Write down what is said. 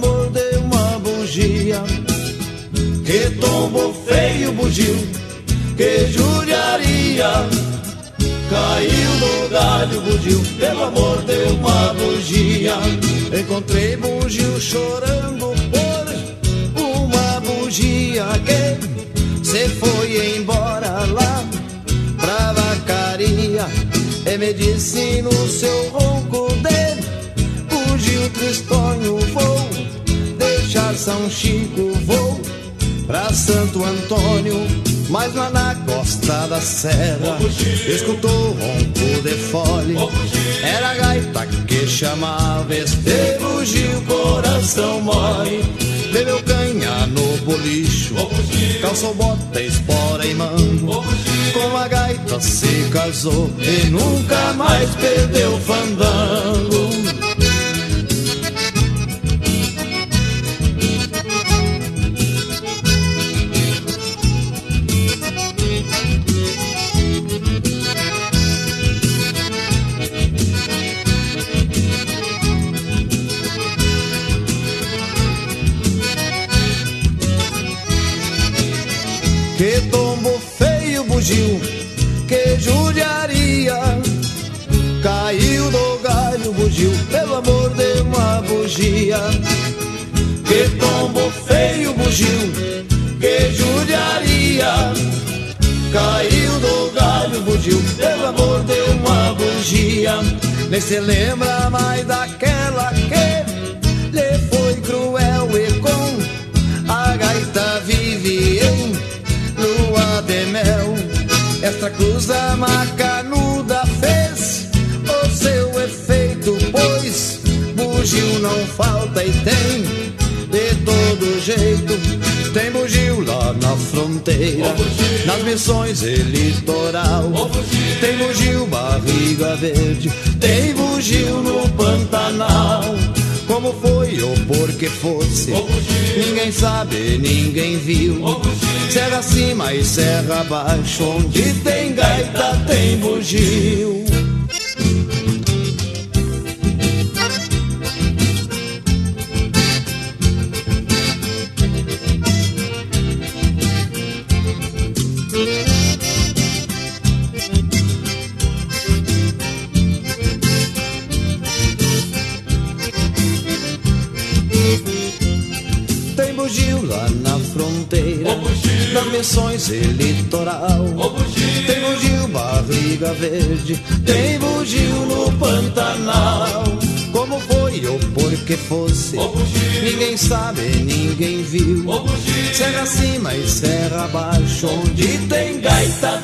amor de uma bugia. Que tombo feio bugio, que judiaria. Caiu no galho bugio, pelo amor de uma bugia. Encontrei bugio chorando por uma bugia que se foi embora lá pra vacaria. E me disse no seu ronco de bugio tristonho, vou deixar São Chico, vou pra Santo Antônio. Mas lá na costa da serra escutou o ronco de fole. Era a gaita que chamava este bugio coração mole. Bebeu canha no bolicho, calçou bota, espora e mango. Com a gaita se casou e nunca mais perdeu fandango. Que tombo feio bugio, que judiaria. Caiu do galho bugio, pelo amor de uma bugia. Que tombo feio bugio, que judiaria. Caiu do galho bugio, pelo amor de uma bugia. Nem se lembra mais daquela que lhe foi cruel e com a gaita vive em lua de mel. Esta cruza macanuda fez o seu efeito, pois bugio não falta e tem de todo jeito. Tem bugio lá na fronteira, nas Missões e litoral. Tem bugio barriga verde, tem bugio no Pantanal. Como foi ou por que fosse, ninguém sabe, ninguém viu. Serra acima e serra abaixo, onde tem gaita tem bugio. Tem bugio lá na fronteira, nas Missões e litoral. Tem bugio barriga verde, tem bugio no Pantanal. Como foi ou por que fosse, ninguém sabe, ninguém viu. Serra acima e serra abaixo, onde tem gaita